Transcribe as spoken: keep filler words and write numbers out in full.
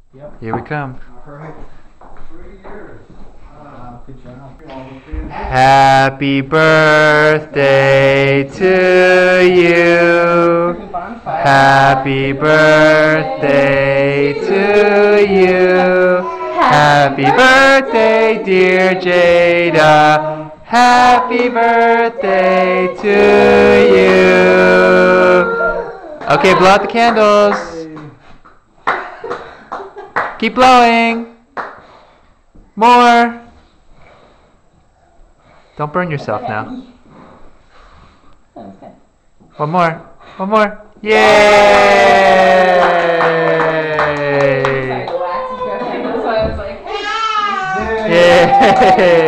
Yep. Here we come. Perfect. Three years. Uh, good job. Happy birthday to you. Happy birthday to you. Happy birthday, dear Jada. Happy birthday to you. Okay, blow out the candles. Keep blowing. More. Don't burn yourself now. One more. One more. Yay! Yay!